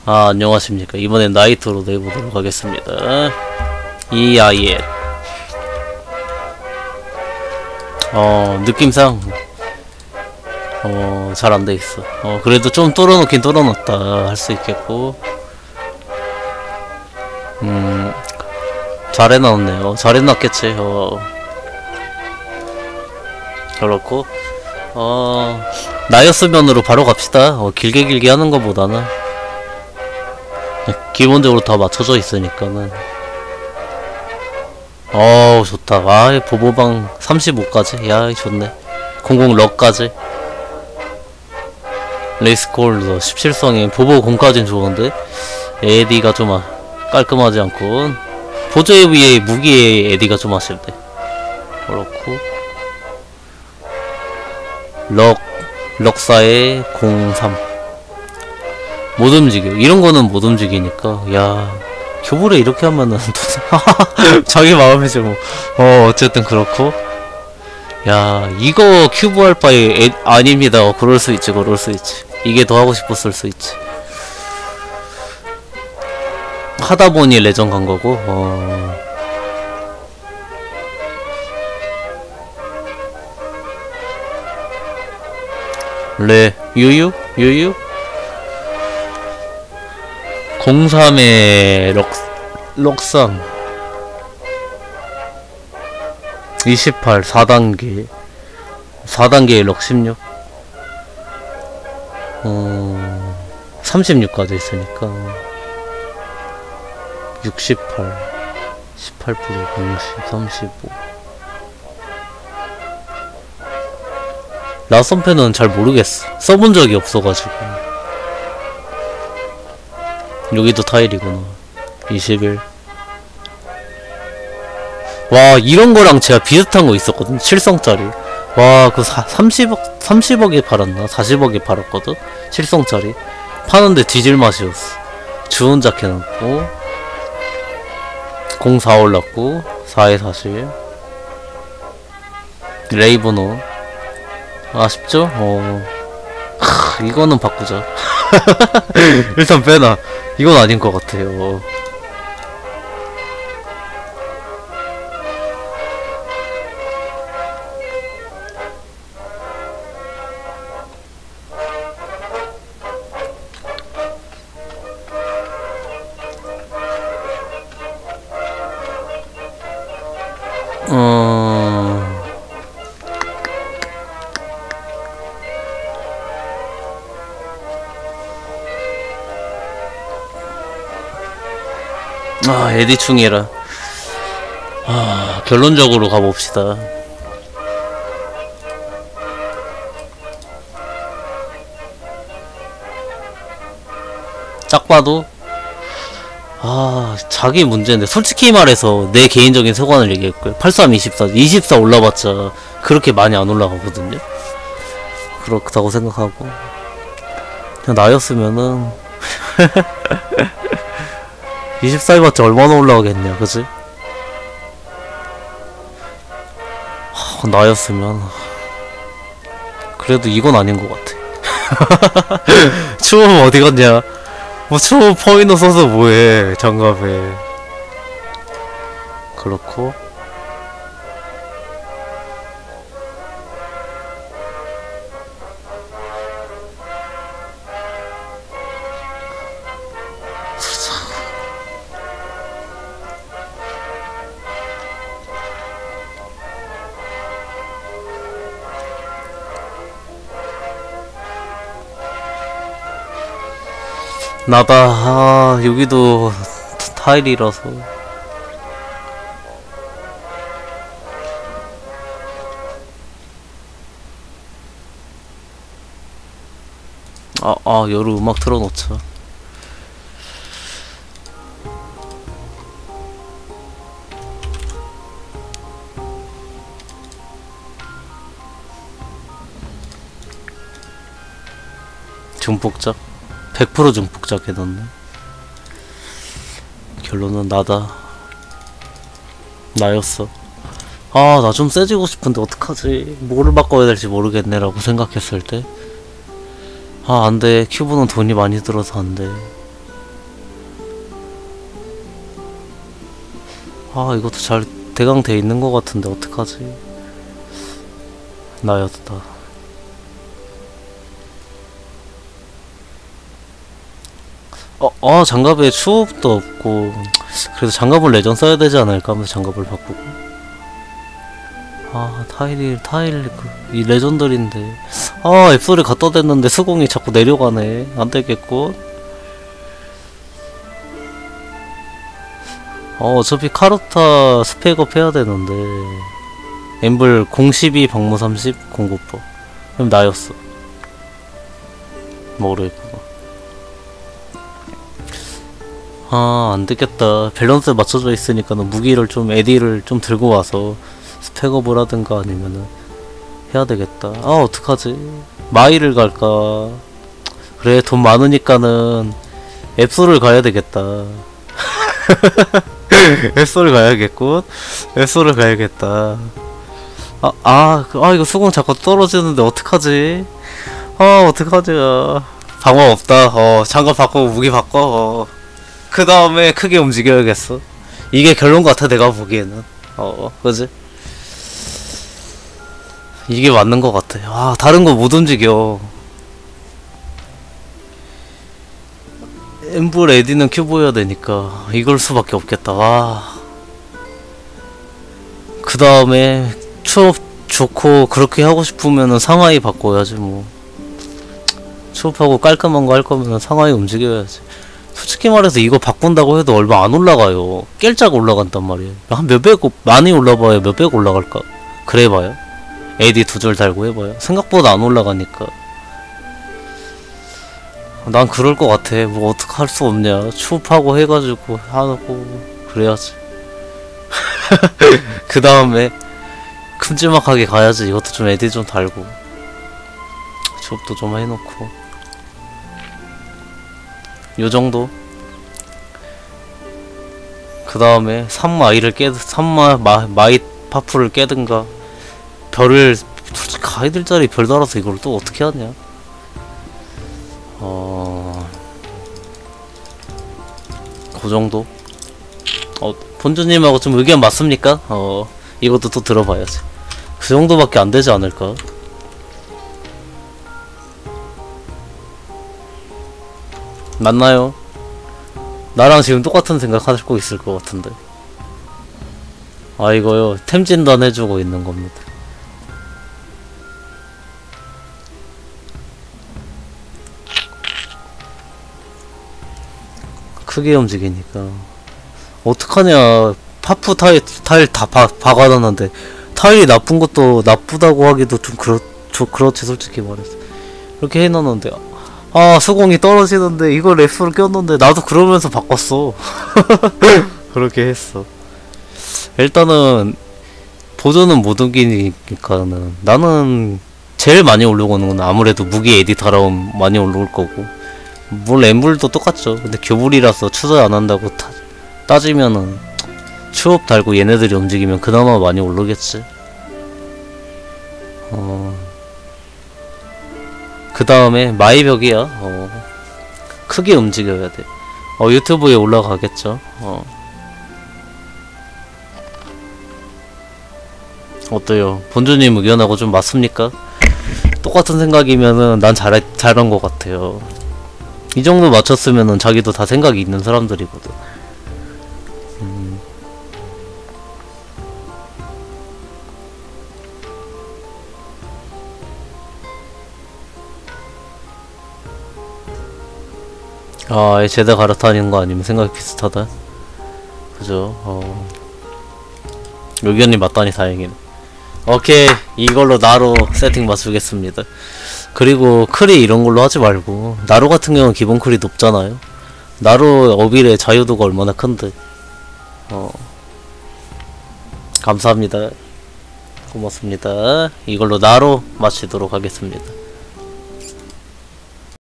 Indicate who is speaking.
Speaker 1: 아, 안녕하십니까. 이번엔 나이트로 내보도록 하겠습니다. 이 아이의 느낌상 잘 안 돼 있어. 그래도 좀 뚫어놓긴 뚫어놓았다 할 수 있겠고, 잘 해놨네요. 잘 해놨겠지. 그렇고, 나였으면으로 바로 갑시다. 길게 하는 것보다는 기본적으로 다 맞춰져 있으니까는. 좋다. 아, 보보방 35까지. 야, 좋네. 00 럭까지. 레이스콜도 17성에 보보 0까진 좋은데 에디가 좀 깔끔하지 않고, 보조에 비해 무기의 에디가 좀 아쉽대. 그렇고, 럭사의 03 못 움직여. 이런 거는 못 움직이니까. 야, 교불에 이렇게 하면은 자기 마음이지 뭐. 어쨌든 그렇고, 야, 이거 큐브 할 바에 아닙니다. 그럴 수 있지. 이게 더 하고 싶었을 수 있지. 하다 보니 레전 간 거고. 유유 03의 럭상 28 4단계의 럭 16 36까지 있으니까 68 18% 0 35 라선패는 잘 모르겠어. 써본 적이 없어가지고. 여기도 타일이구나. 21. 와, 이런 거랑 제가 비슷한 거 있었거든. 7성짜리. 와, 그 30억에 팔았나? 40억에 팔았거든? 7성짜리. 파는데 뒤질 맛이었어. 주운 자켓 넣고, 04 올랐고, 4에 40. 레이브노. 아쉽죠? 이거는 바꾸자. 일단 빼놔. 이건 아닌 것 같아요. 에디충이라. 결론적으로 가봅시다. 딱 봐도 자기 문제인데, 솔직히 말해서 내 개인적인 소관을 얘기했고요. 83, 24 올라봤자 그렇게 많이 안 올라가거든요. 그렇다고 생각하고, 그냥 나였으면은 24 해봤자 얼마나 올라가겠냐, 그치? 나였으면. 그래도 이건 아닌 것 같아. 추움 어디 갔냐? 뭐 추움 포인트 써서 뭐해, 장갑에. 그렇고, 나다. 여기도 타일이라서. 여루 음악 틀어놓자. 중폭작 100% 중폭작 해놨네. 결론은 나다. 나였어. 나 좀 세지고 싶은데 어떡하지? 뭐를 바꿔야 될지 모르겠네 라고 생각했을 때, 안돼. 큐브는 돈이 많이 들어서 안돼. 아 이것도 잘 대강 돼 있는 것 같은데 어떡하지? 나였다. 장갑에 추억도 없고 그래도 장갑을 레전 써야 되지 않을까 하면서 장갑을 바꾸고. 이 레전더리인데 앱소리 갖다 댔는데 수공이 자꾸 내려가네. 안되겠고. 어차피 카르타 스펙업 해야 되는데 엠블 012 박무 30 090%. 그럼 나였어. 모르겠구나. 안되겠다. 밸런스 맞춰져 있으니까는 무기를 좀 에디를 좀 들고 와서 스펙업을 하든가 아니면은 해야 되겠다. 어떡하지? 마이를 갈까? 그래, 돈 많으니까는 앱소를 가야 되겠다. 앱소를 가야겠군. 앱소를 가야겠다. 이거 수공 자꾸 떨어지는데 어떡하지? 어떡하지? 방법 없다. 장갑 바꾸고 무기 바꿔. 그 다음에 크게 움직여야겠어. 이게 결론 같아, 내가 보기에는. 그지? 이게 맞는 것 같아. 다른 거 못 움직여. 엠블 에디는 큐브여야 되니까 이걸 수밖에 없겠다. 그 다음에 추업 좋고 그렇게 하고 싶으면은 상하이 바꿔야지 뭐. 추업하고 깔끔한 거 할 거면은 상하이 움직여야지. 솔직히 말해서 이거 바꾼다고 해도 얼마 안 올라가요. 깰짝 올라간단 말이에요. 한 몇백, 많이 올라봐야 몇백 올라갈까? 그래봐요. AD 두 줄 달고 해봐요. 생각보다 안 올라가니까. 난 그럴 것 같아. 뭐 어떡할 수 없냐. 추업하고 해가지고 하고 그래야지. 그 다음에 큼지막하게 가야지. 이것도 좀 AD 좀 달고 추업도 좀 해놓고 요정도. 그 다음에 산마이를 마이 파프를 깨든가. 별을 솔직히 가이들 자리 별 달아서 이걸 또 어떻게 하냐. 그 정도. 본주님하고 좀 의견 맞습니까? 이것도 또 들어봐야지. 그 정도밖에 안 되지 않을까? 맞나요? 나랑 지금 똑같은 생각 하고 있을 것 같은데. 이거요. 템 진단 해주고 있는 겁니다. 크게 움직이니까. 어떡하냐. 파프 타일 다 박아놨는데 타일이 나쁜 것도 나쁘다고 하기도 좀 그렇지 솔직히 말해서. 이렇게 해놨는데 수공이 떨어지는데 이걸 랩스를 꼈는데 나도 그러면서 바꿨어. 그렇게 했어. 일단은 보조는 못 옮기니까는 나는 제일 많이 올라오는 건 아무래도 무기 에디 달아오면 많이 올라올 거고, 물론 엠블도 똑같죠. 근데 교불이라서 추적 안 한다고 따지면은 추업 달고 얘네들이 움직이면 그나마 많이 오르겠지. 그 다음에 마이벽이야. 크게 움직여야 돼. 유튜브에 올라가겠죠. 어때요? 본주님 의견하고 좀 맞습니까? 똑같은 생각이면은 난 잘한 것 같아요. 이 정도 맞췄으면은 자기도 다 생각이 있는 사람들이거든. 제대 갈아타는 거 아니면 생각이 비슷하다. 그죠? 의견이 맞다니 다행이네. 오케이, 이걸로 나로 세팅 맞추겠습니다. 그리고 크리 이런 걸로 하지 말고 나로 같은 경우는 기본 크리 높잖아요. 나로 어빌의 자유도가 얼마나 큰데. 감사합니다. 고맙습니다. 이걸로 나로 마치도록 하겠습니다.